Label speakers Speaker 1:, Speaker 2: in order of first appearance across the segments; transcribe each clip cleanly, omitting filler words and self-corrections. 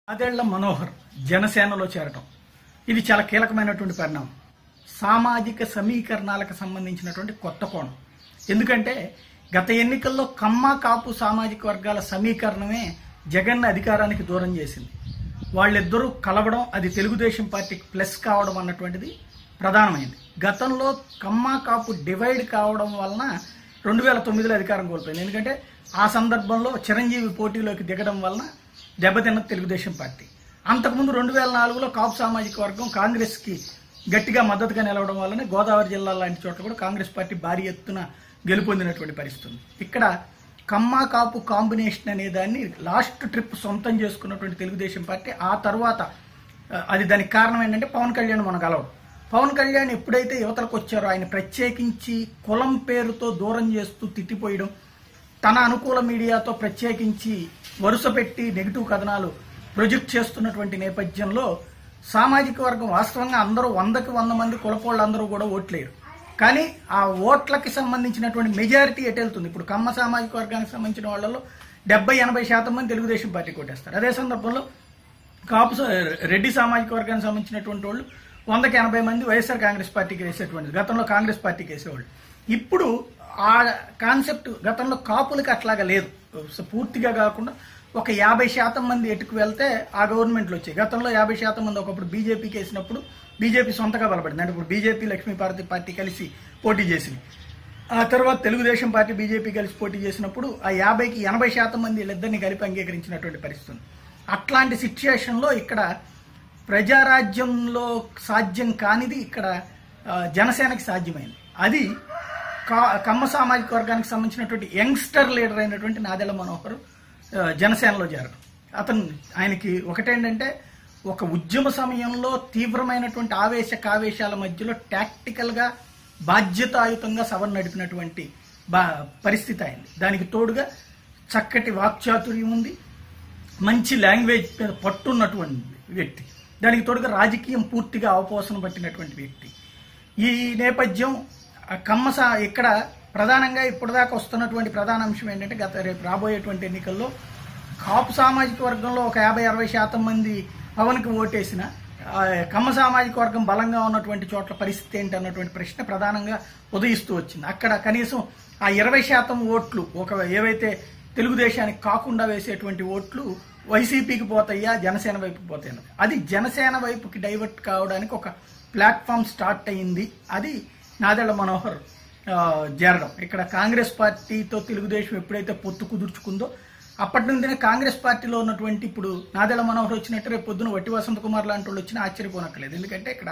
Speaker 1: నాదెళ్ల మనోహర్ జనసేనలో చేరటం ఇది చాలా కీలకమైనటువంటి పరిణామం. సామాజిక సమీకరణాలకు సంబంధించినటువంటి కొత్త కోణం. ఎందుకంటే గత ఎన్నికల్లో కమ్మ కాపు సామాజిక వర్గాల సమీకరణమే జగన్ అధికారానికి దూరం చేసింది. వాళ్ళిద్దరూ కలవడం, అది తెలుగుదేశం పార్టీకి ప్లస్ కావడం అన్నటువంటిది ప్రధానమైంది. గతంలో కమ్మ కాపు డివైడ్ కావడం వలన 2009లో అధికారం కోల్పోయింది. ఎందుకంటే ఆ సందర్భంలో చిరంజీవి పోటీలోకి దిగడం వలన దెబ్బతిన్నది తెలుగుదేశం పార్టీ. అంతకుముందు 2004లో కాపు సామాజిక వర్గం కాంగ్రెస్కి గట్టిగా మద్దతుగా నిలవడం వల్లనే గోదావరి జిల్లా లాంటి చోట్ల కూడా కాంగ్రెస్ పార్టీ భారీ ఎత్తున గెలుపొందినటువంటి పరిస్థితి. ఇక్కడ కమ్మ కాపు కాంబినేషన్ అనే దాన్ని లాస్ట్ ట్రిప్ సొంతం చేసుకున్నటువంటి తెలుగుదేశం పార్టీ ఆ తర్వాత అది దానికి కారణం ఏంటంటే పవన్ కళ్యాణ్ మన గలవడం. పవన్ కళ్యాణ్ ఎప్పుడైతే యువతలకు వచ్చారో ఆయన ప్రత్యేకించి కులం పేరుతో దూరం చేస్తూ తిట్టిపోయడం, తన అనుకూల మీడియాతో ప్రత్యేకించి వరుస పెట్టి నెగిటివ్ కథనాలు ప్రొజెక్ట్ చేస్తున్నటువంటి నేపథ్యంలో సామాజిక వర్గం వాస్తవంగా అందరూ 100కి 100 మంది కులపోళ్ళందరూ కూడా ఓట్లేరు. కానీ ఆ ఓట్లకి సంబంధించినటువంటి మెజారిటీ ఎటు వెళ్తుంది? ఇప్పుడు కమ్మ సామాజిక వర్గానికి సంబంధించిన వాళ్ళలో 70-80% మంది తెలుగుదేశం పార్టీకి ఓటేస్తారు. అదే సందర్భంలో కాపు రెడ్డి సామాజిక వర్గానికి సంబంధించినటువంటి వాళ్ళు 100కి 80 మంది వైఎస్ఆర్ కాంగ్రెస్ పార్టీకి వేసేటువంటిది. గతంలో కాంగ్రెస్ పార్టీకి వేసేవాళ్ళు. ఇప్పుడు ఆ కాన్సెప్ట్ గతంలో కాపులకి అట్లాగా లేదు. పూర్తిగా కాకుండా ఒక 50% మంది ఎటుకు వెళ్తే ఆ గవర్నమెంట్లు వచ్చాయి. గతంలో 50% మంది ఒకప్పుడు బీజేపీకి వేసినప్పుడు బీజేపీ సొంతగా బలపడింది. అంటే ఇప్పుడు బీజేపీ లక్ష్మీపార్వతి పార్టీ కలిసి పోటీ చేసింది. ఆ తర్వాత తెలుగుదేశం పార్టీ బీజేపీ కలిసి పోటీ చేసినప్పుడు ఆ 50కి 80% మంది వీళ్ళిద్దరిని కలిపి అంగీకరించినటువంటి పరిస్థితి. అట్లాంటి సిచ్యుయేషన్లో ఇక్కడ ప్రజారాజ్యంలో సాధ్యం కానిది ఇక్కడ జనసేనకి సాధ్యమైంది. అది కమ్మ సామాజిక వర్గానికి సంబంధించినటువంటి యంగ్స్టర్ లీడర్ అయినటువంటి నాదెళ్ల మనోహర్ జనసేనలో చేరడం. ఆయనకి ఒకటేంటంటే ఒక ఉద్యమ సమయంలో తీవ్రమైనటువంటి కావేశాల మధ్యలో టాక్టికల్గా బాధ్యతాయుతంగా సభను నడిపినటువంటి పరిస్థితి అయింది. దానికి తోడుగా చక్కటి వాక్చాతుర్యం ఉంది, మంచి లాంగ్వేజ్ మీద పట్టున్నటువంటి వ్యక్తి, దానికి తోడుగా రాజకీయం పూర్తిగా అవపోసన పట్టినటువంటి వ్యక్తి. ఈ నేపథ్యం ఇక్కడ ప్రధానంగా ఇప్పటిదాకా వస్తున్నటువంటి ప్రధాన అంశం ఏంటంటే రేపు రాబోయేటువంటి ఎన్నికల్లో కాపు సామాజిక వర్గంలో ఒక 50-60% మంది పవన్కి ఓటేసిన కమ్మ సామాజిక వర్గం బలంగా ఉన్నటువంటి చోట్ల పరిస్థితి ఏంటి అన్నటువంటి ప్రశ్న ప్రధానంగా ఉదయిస్తూ వచ్చింది. అక్కడ కనీసం ఆ 20% ఓట్లు ఏవైతే తెలుగుదేశానికి కాకుండా వేసేటువంటి ఓట్లు వైసీపీకి పోతాయా జనసేన వైపుకి పోతాయి, అది జనసేన వైపుకి డైవర్ట్ కావడానికి ఒక ప్లాట్ఫామ్ స్టార్ట్ అయ్యింది. అది నాదెళ్ల మనోహర్ చేరడం. ఇక్కడ కాంగ్రెస్ పార్టీతో తెలుగుదేశం ఎప్పుడైతే పొత్తు కుదుర్చుకుందో అప్పటి నుండినే కాంగ్రెస్ పార్టీలో ఉన్నటువంటి ఇప్పుడు నాదెళ్ల మనోహర్ వచ్చినట్టు రేపు పొద్దున వట్టి వసంత కుమార్ లాంటి వాళ్ళు వచ్చినా ఆశ్చర్యపోనక్కలేదు. ఎందుకంటే ఇక్కడ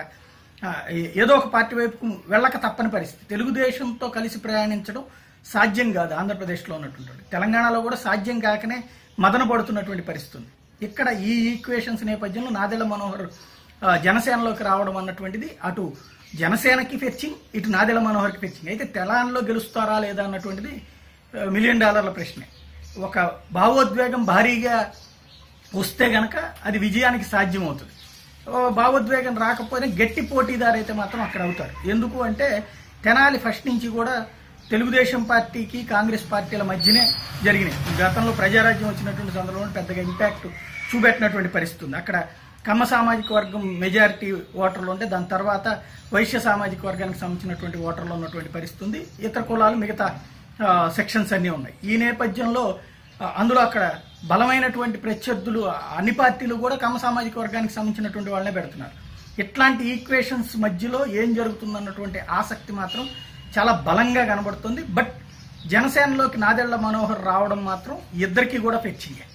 Speaker 1: ఏదో ఒక పార్టీ వైపుకు వెళ్ళక తప్పని పరిస్థితి. తెలుగుదేశంతో కలిసి ప్రయాణించడం సాధ్యం కాదు ఆంధ్రప్రదేశ్లో ఉన్నటువంటి. తెలంగాణలో కూడా సాధ్యం కాకనే మదన పడుతున్నటువంటి పరిస్థితి ఉంది. ఇక్కడ ఈ ఈక్వేషన్స్ నేపథ్యంలో నాదెళ్ల మనోహర్ జనసేనలోకి రావడం అన్నటువంటిది అటు జనసేనకి ఫెచ్చింగ్, ఇటు నాదెళ్ల మనోహర్కి ఫెచ్చింగ్. అయితే తెలంగాణలో గెలుస్తారా లేదా అన్నటువంటిది $1 మిలియన్ ప్రశ్నే. ఒక భావోద్వేగం భారీగా వస్తే గనక అది విజయానికి సాధ్యం అవుతుంది. భావోద్వేగం రాకపోయినా గట్టి పోటీదారు అయితే మాత్రం అక్కడ అవుతారు. ఎందుకు అంటే తెనాలి ఫస్ట్ నుంచి కూడా తెలుగుదేశం పార్టీకి కాంగ్రెస్ పార్టీల మధ్యనే జరిగినాయి. గతంలో ప్రజారాజ్యం వచ్చినటువంటి సందర్భంలో పెద్దగా ఇంపాక్ట్ చూపెట్టినటువంటి పరిస్థితి ఉంది. అక్కడ కమ్మ సామాజిక వర్గం మెజారిటీ ఓటర్లు ఉంటే దాని తర్వాత వైశ్య సామాజిక వర్గానికి సంబంధించినటువంటి ఓటర్లు ఉన్నటువంటి పరిస్థితి ఉంది. ఇతర కులాలు మిగతా సెక్షన్స్ అన్నీ ఉన్నాయి. ఈ నేపథ్యంలో అందులో అక్కడ బలమైనటువంటి ప్రత్యర్థులు అన్ని పార్టీలు కూడా కమ్మ సామాజిక వర్గానికి సంబంధించినటువంటి వాళ్ళనే పెడుతున్నారు. ఇట్లాంటి ఈక్వేషన్స్ మధ్యలో ఏం జరుగుతుందన్నటువంటి ఆసక్తి మాత్రం చాలా బలంగా కనబడుతుంది. బట్ జనసేనలోకి నాదెళ్ల మనోహర్ రావడం మాత్రం ఇద్దరికీ కూడా ఫెచ్చింగే.